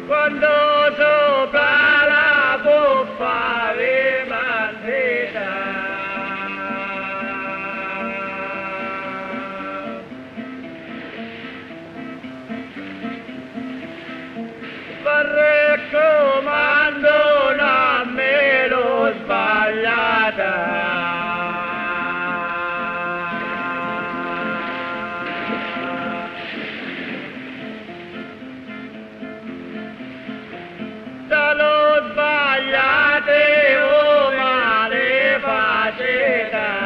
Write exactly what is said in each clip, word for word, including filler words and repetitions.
quando sopra la poppa rimandita. Raccomando non me lo sbagliata. Se lo sbagliate o male facete.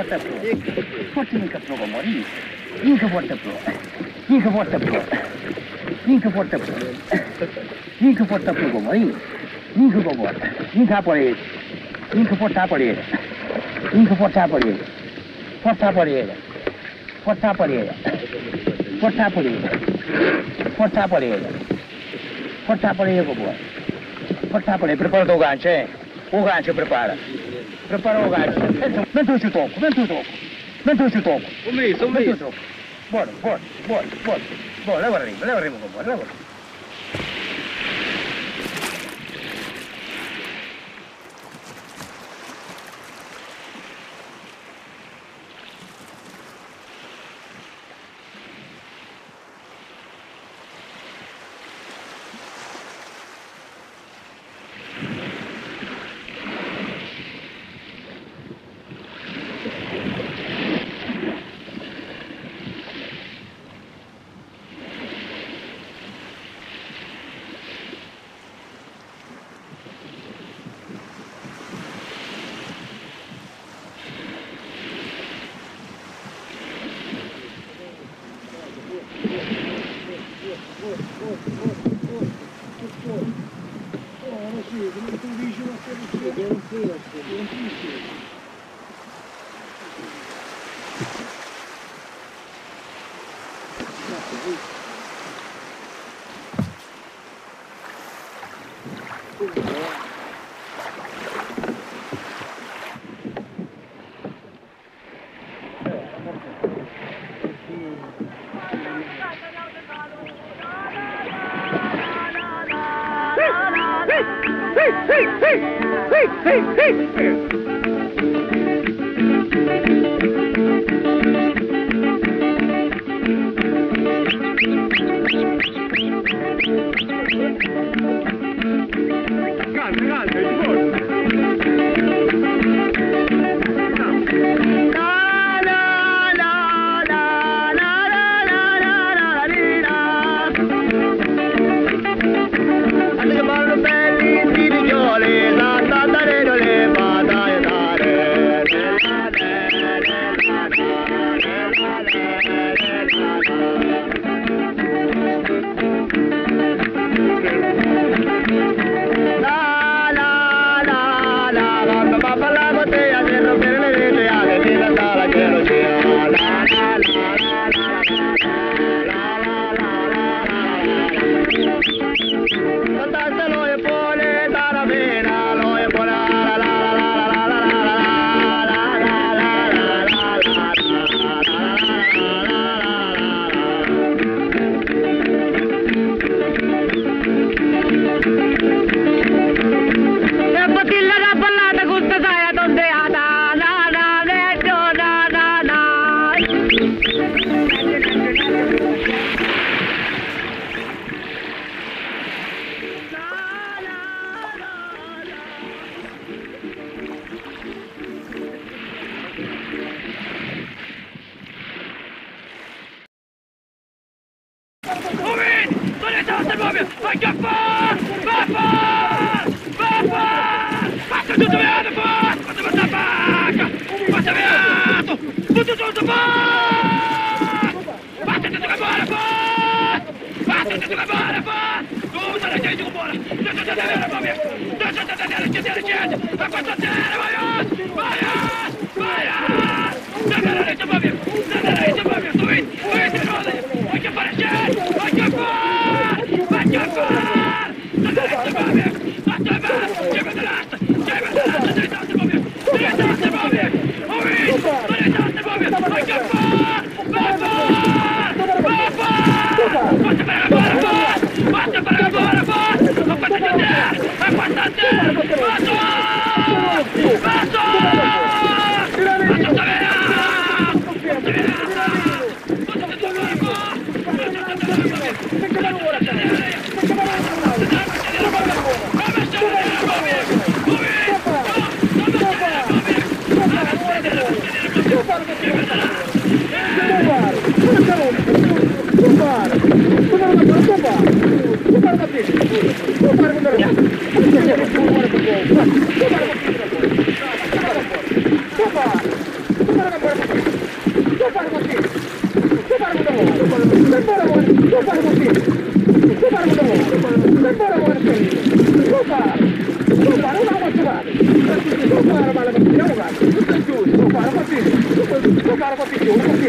Forse mica provo a morire, mica vuoi sapere, mica vuoi sapere. Vinca forte pure. Vinca forte pure come, vinca. Vinca come. Vinca a parete. Vinca forte a parete. Vinca forte a parete. Forte a parete. Forte a parete. Forte a parete. Forte a parete. Forte a parete come. Forte a parete. Prepara o gancio, eh. O gancio prepara. Prepara o gancio. Mentre ci tocco, mentre tocco. Mentre ci tocco. Un messo, un messo. Buono, buono, buono, buono. Buono, leva il remo, leva il remo con buono, leva il remo.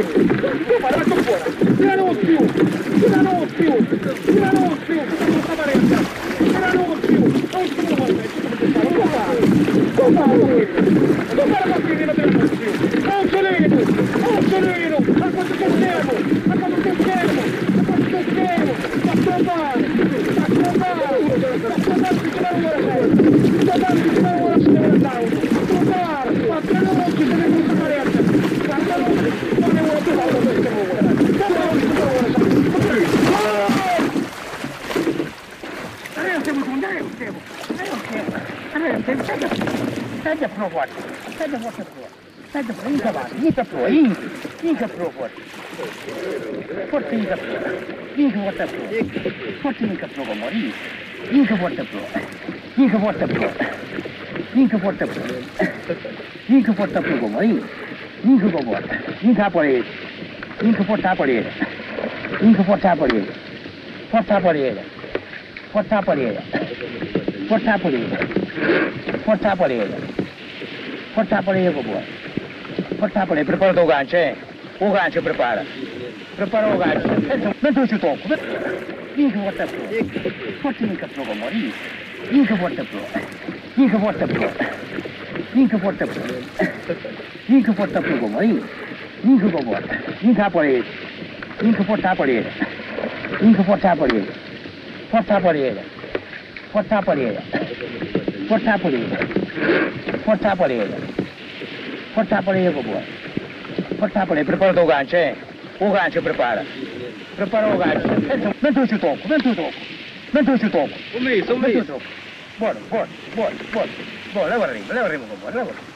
fuori, lascia fuori, tira non più, tira non più, tira non più, questa parete, tira non più, non si muove, non può fare, non può fare, non fare partire, non tira non più, non solino, non solino, a quanto tocchiamo, a quanto tocchiamo, a quanto tocchiamo, a trovare, a trovare, a trovare, si chiama ora sei, a trovare, si chiama ora sei, a trovare, a trovare, non ci deve questa parete, a trovare, non è una trovare questa ora, a trovare, si chiama ora sei, adesso siamo con, adesso siamo, adesso siamo, adesso siamo, stai a provare, stai a provare, stai a provare, inca avanti, inca provare, inca, inca provare, forse inca provare, inca porta provare, forse inca provare, morire, inca porta provare, inca porta provare, inca porta provare, inca porta provare, morire, inca provare, inca parete, inca porta parete, inca porta parete, porta parete, porta parete, porta parete, porta parete, porta parete con voi. Porta parete, prepara il gancio, eh? O gancio prepara. Prepara il gancio. Non ti tocco. Inca porta provare. Forse inca provare, morire. Inca porta provare. Inca porta provare. Inca porta provare. Inca porta provare, morire. Inca provare. Inca parete. Inca porta parete. Inca porta parete. Porta parete. Porta parete. Porta parete. Porta parete. Porta parete con voi. Porta parete, prepara il gancio, eh? O gancio prepara. Prepara il gancio. Non ti tocco, non ti tocco. Non ti tocco. Un messo, un messo. Buono, buono, buono, buono. Buono, leva arriva, leva arriva con voi, leva arriva.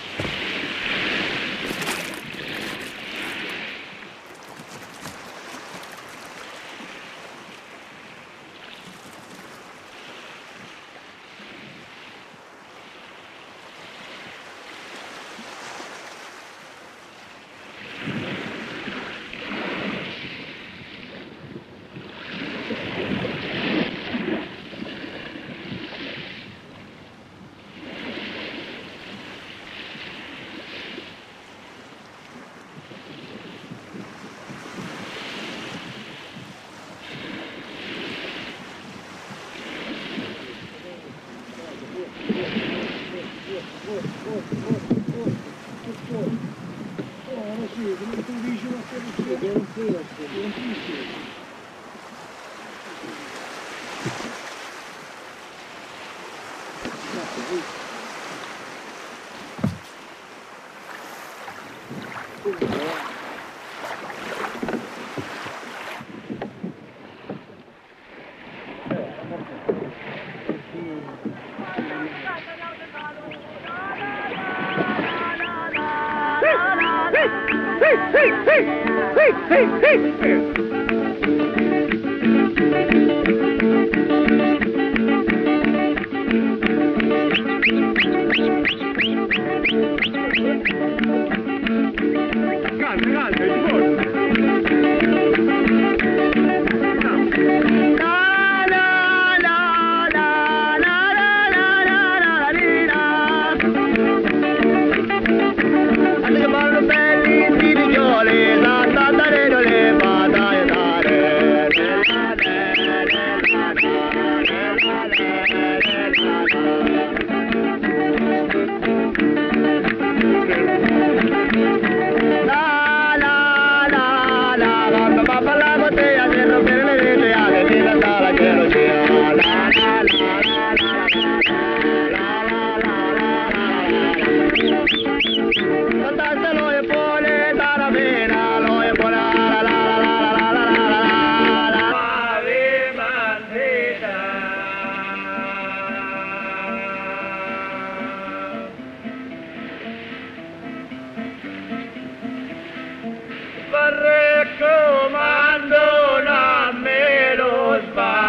Raccomando, non me lo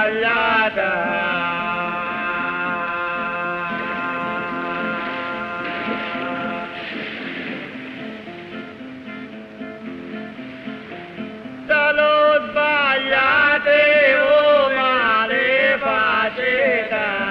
sbagliate. Se lo sbagliate o male facete.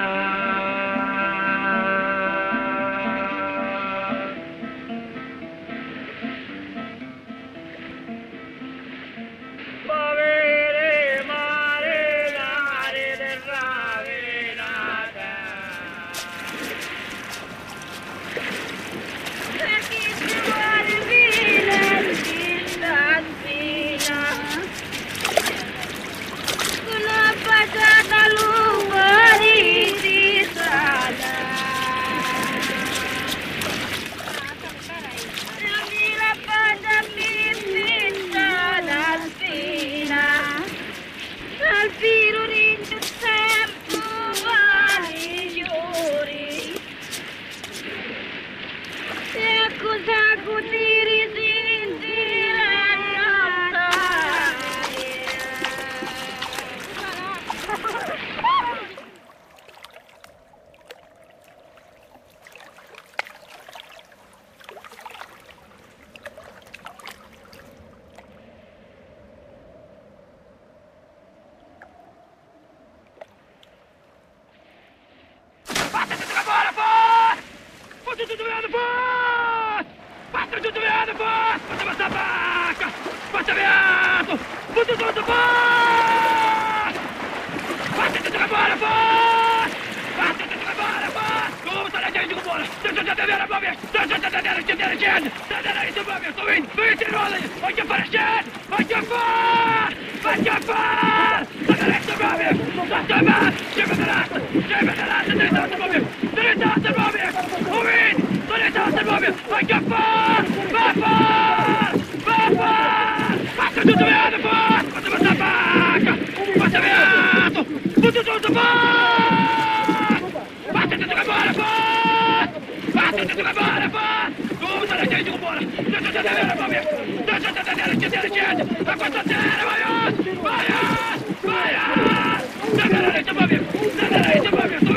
tutto via da boss! Faccia questa vacca! Faccia via! Butta tutto boss! Faccia tutto che buona boss! Faccia tutto che buona boss! Come sta la gente che buona? Sta già da vera bobbia! Sta già da vera gente da gente! Sta da vera gente bobbia! Sto in! Vinci in rolle! Voglio fare gente! Voglio fare! Voglio fare! Sta da vera bobbia! Sta da vera! Scema da razza! Scema da razza! Dai da bobbia! Dai da bobbia! Win! Dai da bobbia! Voglio fare! Va fare! Va fare! Faccia tutto via da boss! Faccia questa vacca! Faccia via! Butta tutto boss! Faccia tutto che buona boss! Faccia tutto che buona boss! Come sta la gente che buona? Sta già da vera bobbia! Sta già da vera gente da gente! A questa terra vai! Vai! Vai! Sta da vera gente bobbia! Sta da vera gente bobbia!